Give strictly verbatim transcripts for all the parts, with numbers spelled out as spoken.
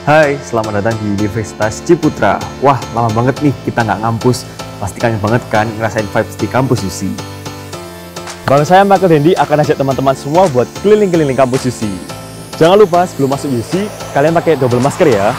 Hai, selamat datang di Universitas Ciputra. Wah, lama banget nih kita nggak ngampus. Pasti kangen banget kan ngerasain vibes di kampus U C. Bang saya Michael Dendi akan ajak teman-teman semua buat keliling-keliling kampus U C. Jangan lupa sebelum masuk U C, kalian pakai double masker ya.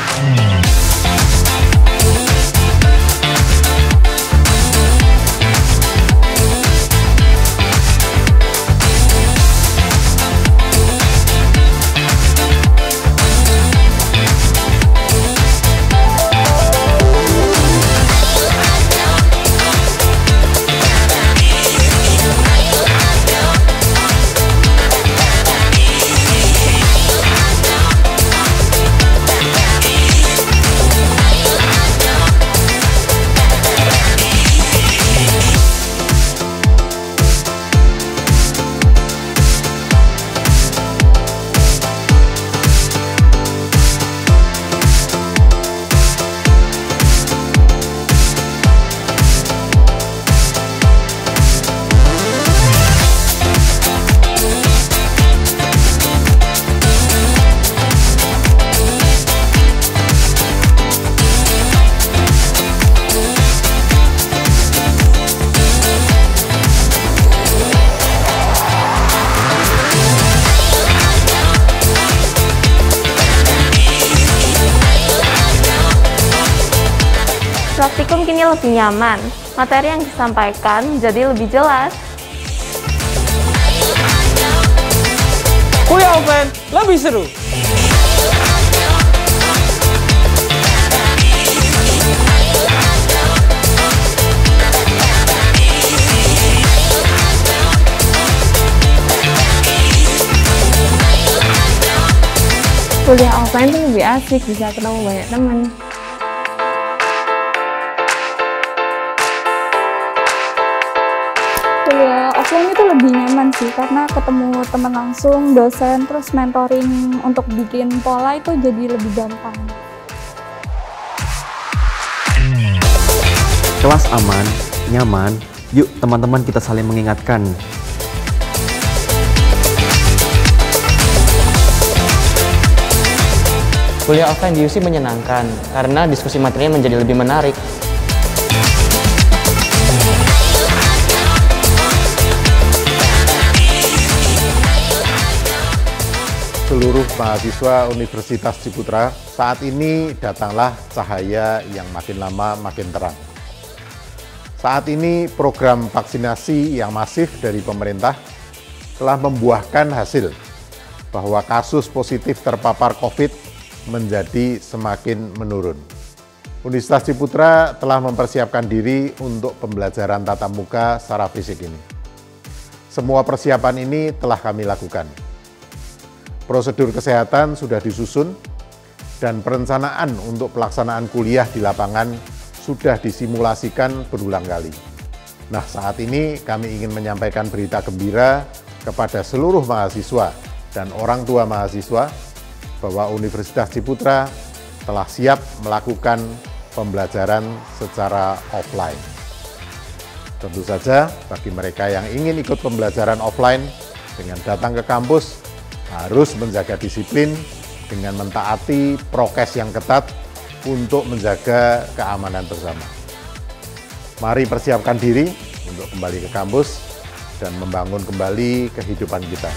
Praktikum kini lebih nyaman, materi yang disampaikan jadi lebih jelas. Kuliah offline lebih seru. Kuliah offline tuh lebih asik, bisa ketemu banyak teman. Kuliah offline itu lebih nyaman sih, karena ketemu teman langsung, dosen, terus mentoring untuk bikin pola itu jadi lebih gampang. Kelas aman, nyaman, yuk teman-teman kita saling mengingatkan. Kuliah offline di U C menyenangkan karena diskusi materinya menjadi lebih menarik. Seluruh mahasiswa Universitas Ciputra, saat ini datanglah cahaya yang makin lama makin terang. Saat ini program vaksinasi yang masif dari pemerintah telah membuahkan hasil bahwa kasus positif terpapar COVID menjadi semakin menurun. Universitas Ciputra telah mempersiapkan diri untuk pembelajaran tatap muka secara fisik ini. Semua persiapan ini telah kami lakukan. Prosedur kesehatan sudah disusun dan perencanaan untuk pelaksanaan kuliah di lapangan sudah disimulasikan berulang kali. Nah, saat ini kami ingin menyampaikan berita gembira kepada seluruh mahasiswa dan orang tua mahasiswa bahwa Universitas Ciputra telah siap melakukan pembelajaran secara offline. Tentu saja bagi mereka yang ingin ikut pembelajaran offline dengan datang ke kampus harus menjaga disiplin dengan mentaati prokes yang ketat untuk menjaga keamanan bersama. Mari persiapkan diri untuk kembali ke kampus dan membangun kembali kehidupan kita.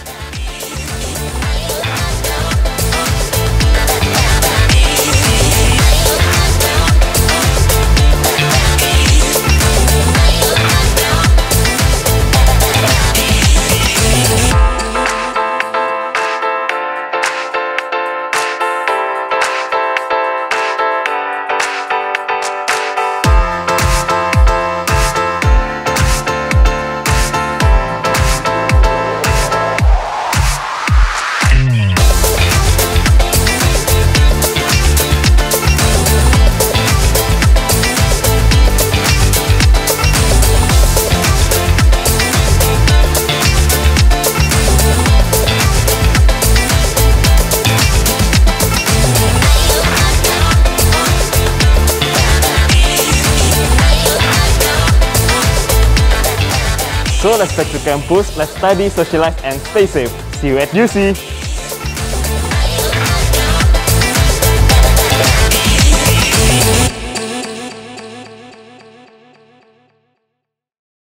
So let's back to campus, let's study, socialize, and stay safe. See you at U C!